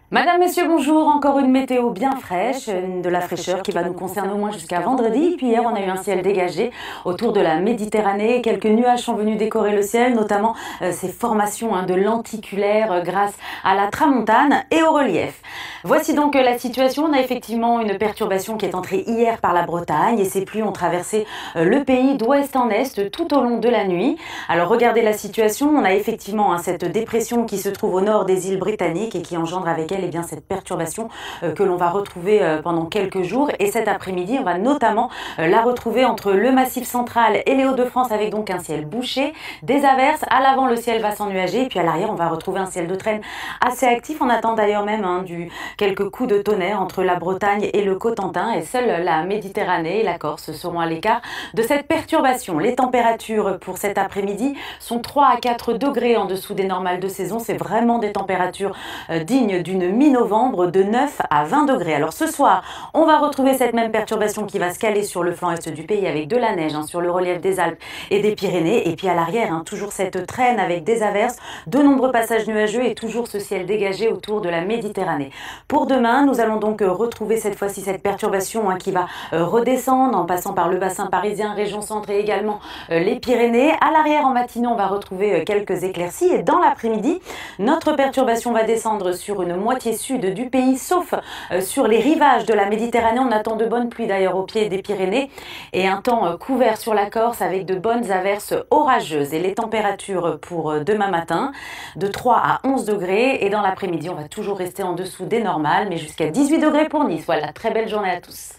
Madame, Monsieur, bonjour. Encore une météo bien fraîche, de la fraîcheur qui va nous concerner au moins jusqu'à vendredi. Puis hier, on a eu un ciel dégagé autour de la Méditerranée. Quelques nuages sont venus décorer le ciel, notamment ces formations de lenticulaires grâce à la tramontane et au relief. Voici donc la situation. On a effectivement une perturbation qui est entrée hier par la Bretagne et ces pluies ont traversé le pays d'ouest en est tout au long de la nuit. Alors regardez la situation. On a effectivement cette dépression qui se trouve au nord des îles britanniques et qui engendre avec elle cette perturbation que l'on va retrouver pendant quelques jours. Et cet après-midi, on va notamment la retrouver entre le Massif central et les Hauts-de-France avec donc un ciel bouché, des averses. À l'avant, le ciel va s'ennuager et puis à l'arrière, on va retrouver un ciel de traîne assez actif. On attend d'ailleurs même quelques coups de tonnerre entre la Bretagne et le Cotentin et seule la Méditerranée et la Corse seront à l'écart de cette perturbation. Les températures pour cet après-midi sont 3 à 4 degrés en dessous des normales de saison. C'est vraiment des températures dignes d'une mi-novembre de 9 à 20 degrés. Alors ce soir, on va retrouver cette même perturbation qui va se caler sur le flanc est du pays avec de la neige sur le relief des Alpes et des Pyrénées. Et puis à l'arrière, toujours cette traîne avec des averses, de nombreux passages nuageux et toujours ce ciel dégagé autour de la Méditerranée. Pour demain, nous allons donc retrouver cette fois-ci cette perturbation qui va redescendre en passant par le bassin parisien, région centre et également les Pyrénées. À l'arrière, en matinée, on va retrouver quelques éclaircies et dans l'après-midi, notre perturbation va descendre sur une moitié sud du pays, sauf sur les rivages de la Méditerranée. On attend de bonnes pluies d'ailleurs au pied des Pyrénées et un temps couvert sur la Corse avec de bonnes averses orageuses. Et les températures pour demain matin, de 3 à 11 degrés et dans l'après-midi, on va toujours rester en dessous des normales, mais jusqu'à 18 degrés pour Nice. Voilà, très belle journée à tous.